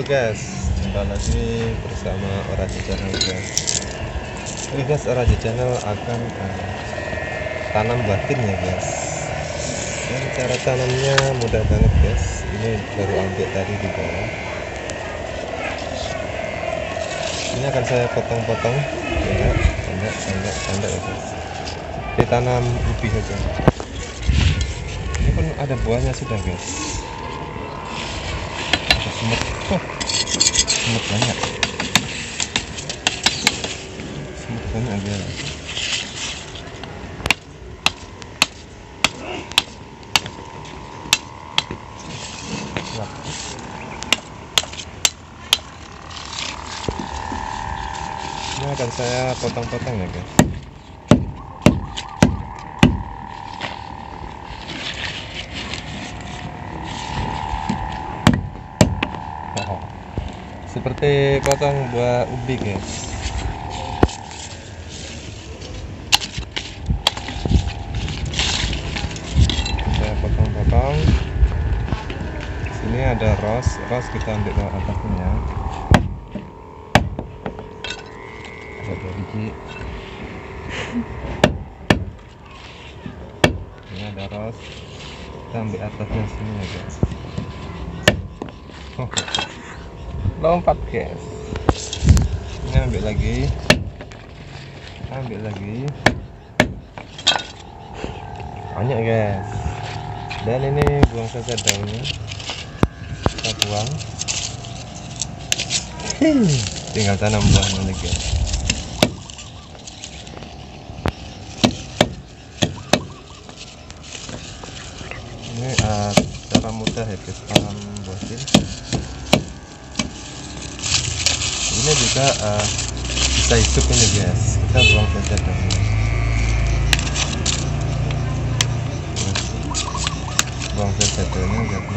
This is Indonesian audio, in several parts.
guys, jumpa lagi bersama Orang Channel guys. Oke guys, Orang Channel akan tanam buah tin ya guys. Dan cara tanamnya mudah banget guys. Ini baru ambil tadi di bawah. Ini akan saya potong-potong ya, pendek ya guys. Ditanam lebih saja. Ini pun ada buahnya sudah guys. Semut, semut banyak guys. Ini akan saya potong-potong ya guys. Seperti potong buah ubi guys. Saya potong-potong. Sini ada ros kita ambil ke atasnya. Ada 2 biji. Ini ada ros, kita ambil atasnya sini ya guys. Lompat guys. Ini ambil lagi, banyak guys. Dan ini buang saja daunnya, kita buang. Tinggal tanam buahnya lagi guys. Ini cara mudah ya guys tanam buah tin. Ini juga bisa hidup ini guys, kita buang saja daunnya. Buang saja daunnya karena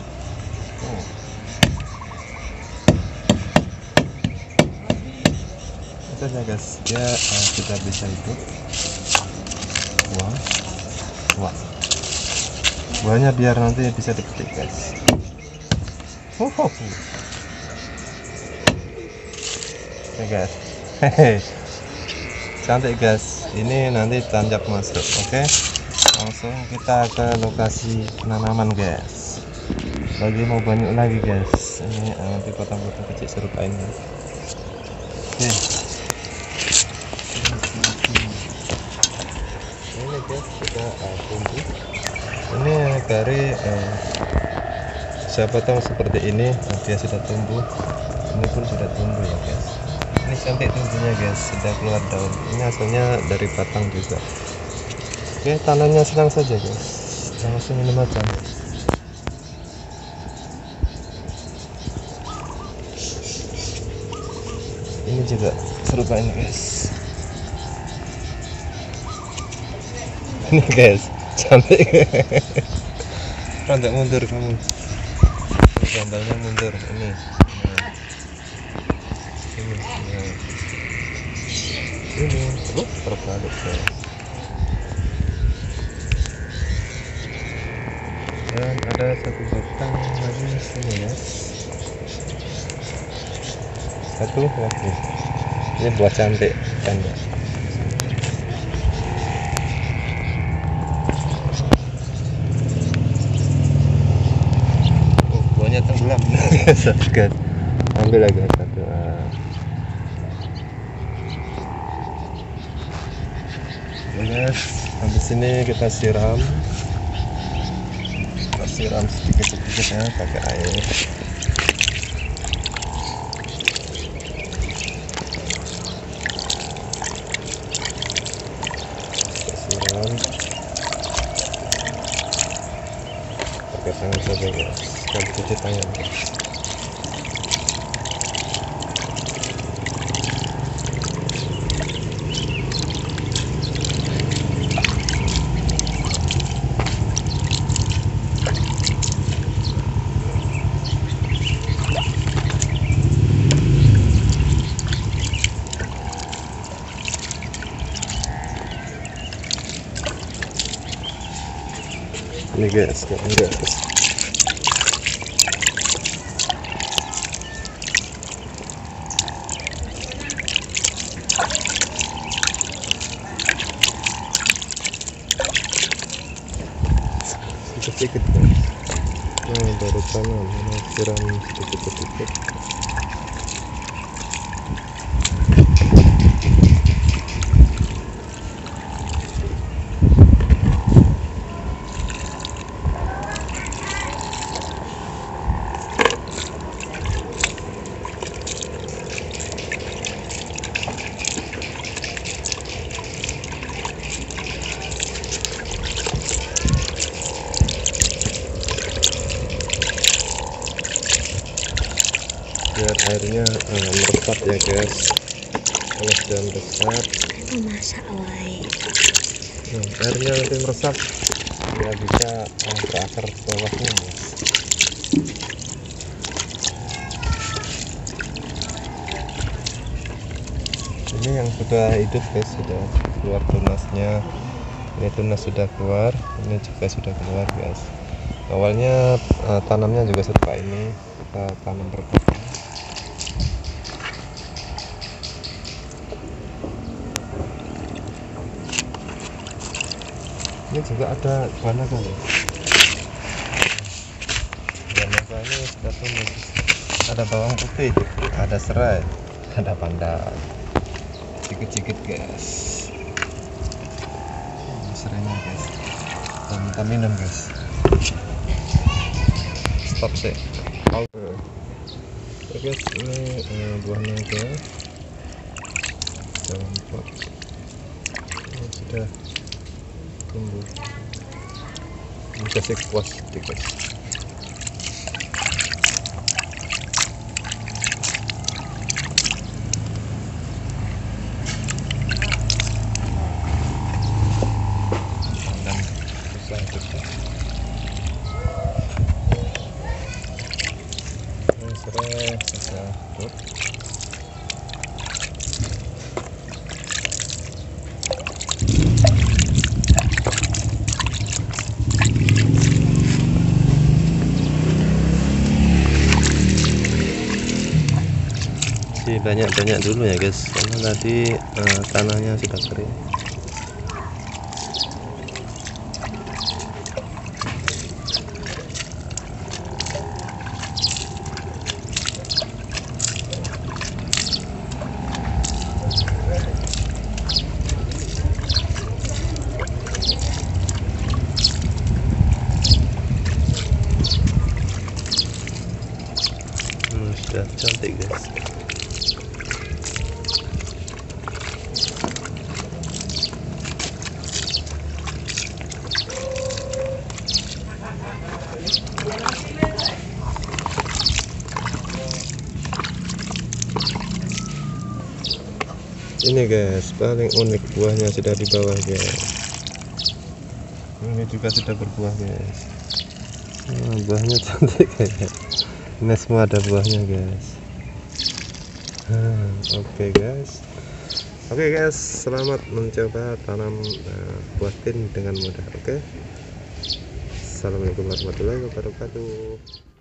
itu saja guys, dia kita bisa hidup. Buang buahnya biar nanti bisa dipetik guys. Oke guys, cantik guys. Ini nanti tancap masuk. Oke, langsung kita ke lokasi penanaman guys. Lagi mau banyak lagi guys. Ini nanti potong-potong kecil serupain guys. Oke, ini guys kita tumbuh. Ini dari saya potong seperti ini. Dia sudah tumbuh. Ini pun sudah tumbuh ya guys. Ini cantik tumbuhnya guys, sudah keluar daun. Ini asalnya dari batang juga. Oke, tanamnya senang saja guys, langsung ini makan. Ini juga serupa ini guys. Ini guys, cantik. Rada mundur kamu, gambarnya mundur ini. Ini terbalik guys. Dan ada satu batang lagi di sini ya. Satu lagi. Ini buah cantik kan ya. Buahnya tenggelam. Guys. Ambil lagi satu. Guys, habis ini kita siram sedikit-sedikit ya pakai air. Kita siram pakai tangan saja guys, jangan cuci tangan guys. Ini guys, sedikit guys. Nah baru tanam, siram sedikit. Biar airnya meresap ya guys. Kalau sudah meresap, airnya nanti meresap ya bisa berakar ke bawahnya guys. Ini yang sudah hidup guys, sudah keluar tunasnya. Ini tunas sudah keluar, ini juga sudah keluar guys. Awalnya tanamnya juga seperti ini, kita tanam berpotong. Ini juga ada buah naga nih. Buah naga ini sudah tumbuh. Ada bawang putih, ada serai, ada pandan. Sedikit guys. Serainya guys. Kita minum guys. Stop sih. Oke guys, ini buah naga dalam pot. Ini sudah tumbuh. Ini kasih kuas sedikit. Dan usah juga. Ini serai sudah tutup. Banyak dulu ya guys, karena tadi tanahnya sudah kering. Sudah cantik guys. Ini guys, paling unik buahnya sudah di bawah guys. Ini juga sudah berbuah guys. Buahnya cantik guys. Ini semua ada buahnya guys. Oke guys, selamat mencoba tanam buah tin dengan mudah. Assalamualaikum warahmatullahi wabarakatuh.